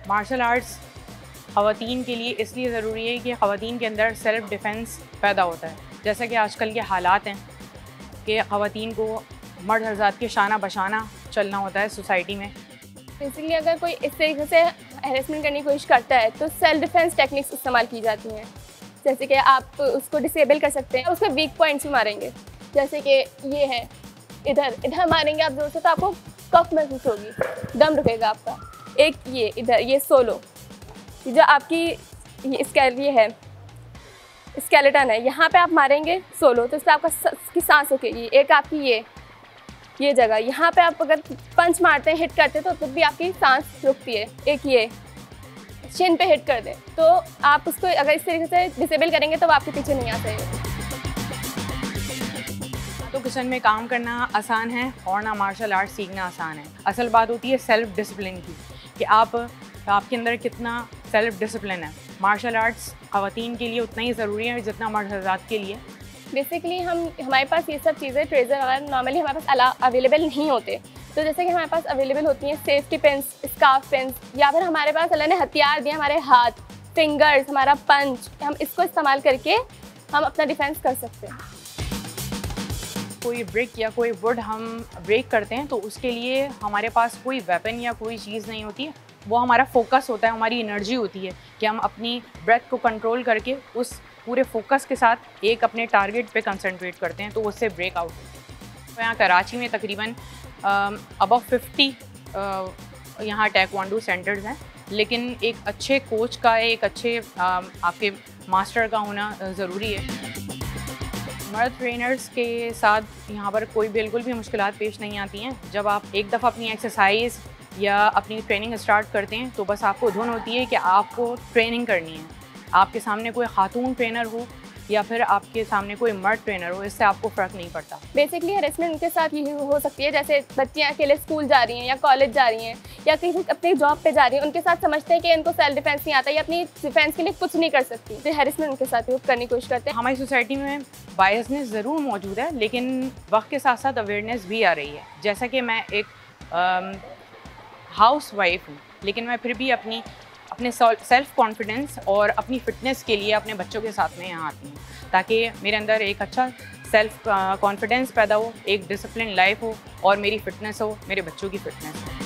Martial arts ख़वातीन के लिए इसलिए ज़रूरी है कि ख़वातीन के अंदर सेल्फ़ डिफेंस पैदा होता है। जैसा कि आजकल के हालात हैं कि ख़वातीन को मर्द हज़रात के शाना बशाना चलना होता है सोसाइटी में। बेसिकली अगर कोई इस तरीके से हैरेसमेंट करने की कोशिश करता है तो सेल्फ डिफेंस टेक्निक्स इस्तेमाल की जाती हैं। जैसे कि आप उसको डिसेबल कर सकते हैं, उसके वीक पॉइंट्स भी मारेंगे। जैसे कि ये है, इधर मारेंगे आप जोर से तो आपको कफ महसूस होगी, दम रुकेगा आपका। एक ये इधर, ये सोलो, जो आपकी ये है स्केलेटन है, यहाँ पे आप मारेंगे सोलो तो इससे आपका की सांस रुकेगी। एक आपकी ये जगह, यहाँ पे आप अगर पंच मारते हैं, हिट करते हैं तो तब भी आपकी सांस रुकती है। एक ये चिन पे हिट कर दें तो आप उसको अगर इस तरीके से डिसेबल करेंगे तो वो आपके पीछे नहीं आ सकेगा। तो किचन में काम करना आसान है और ना मार्शल आर्ट सीखना आसान है। असल बात होती है सेल्फ़ डिसिप्लिन की, कि आपके अंदर कितना सेल्फ़ डिसिप्लिन है। मार्शल आर्ट्स ख़वातीन के लिए उतना ही ज़रूरी है जितना मर्द हज़रात के लिए। बेसिकली हमारे पास ये सब चीज़ें ट्रेजर वगैरह नॉर्मली हमारे पास अवेलेबल नहीं होते। तो जैसे कि हमारे पास अवेलेबल होती हैं सेफ्टी पिन्स, स्कार्फ पिन्स, या फिर हमारे पास अल्लाह ने हथियार दिए, हमारे हाथ, फिंगर्स, हमारा पंच, हम इसको इस्तेमाल करके हम अपना डिफेंस कर सकते हैं। कोई ब्रिक या कोई वुड हम ब्रेक करते हैं तो उसके लिए हमारे पास कोई वेपन या कोई चीज़ नहीं होती है, वो हमारा फोकस होता है, हमारी एनर्जी होती है कि हम अपनी ब्रेथ को कंट्रोल करके उस पूरे फोकस के साथ एक अपने टारगेट पे कंसंट्रेट करते हैं तो उससे ब्रेक आउट होते हैं। तो यहाँ कराची में तकरीबन अबव 50 यहाँ टैइक्वांडो सेंटर्स हैं, लेकिन एक अच्छे कोच का, एक अच्छे आपके मास्टर का होना ज़रूरी है। मर्द ट्रेनर्स के साथ यहाँ पर कोई बिल्कुल भी मुश्किलात पेश नहीं आती हैं। जब आप एक दफ़ा अपनी एक्सरसाइज या अपनी ट्रेनिंग स्टार्ट करते हैं तो बस आपको धुन होती है कि आपको ट्रेनिंग करनी है। आपके सामने कोई खातून ट्रेनर हो या फिर आपके सामने कोई मर्द ट्रेनर हो, इससे आपको फ़र्क नहीं पड़ता। बेसिकली हैरेसमेंट उनके साथ ये हो सकती है, जैसे बच्चियाँ अकेले स्कूल जा रही हैं या कॉलेज जा रही हैं या कहीं अपनी जॉब पे जा रही हैं, उनके साथ समझते हैं कि इनको सेल्फ डिफेंस नहीं आता या अपनी डिफेंस के लिए कुछ नहीं कर सकती, तो हैरेसमेंट उनके साथ करने की कोशिश करते हैं। हमारी सोसाइटी में बायसनेस ज़रूर मौजूद है, लेकिन वक्त के साथ साथ अवेयरनेस भी आ रही है। जैसा कि मैं एक हाउस वाइफ हूँ, लेकिन मैं फिर भी अपने सेल्फ़ कॉन्फिडेंस और अपनी फ़िटनेस के लिए अपने बच्चों के साथ में यहाँ आती हूँ, ताकि मेरे अंदर एक अच्छा सेल्फ़ कॉन्फिडेंस पैदा हो, एक डिसिप्लिन लाइफ हो और मेरी फ़िटनेस हो, मेरे बच्चों की फ़िटनेस हो।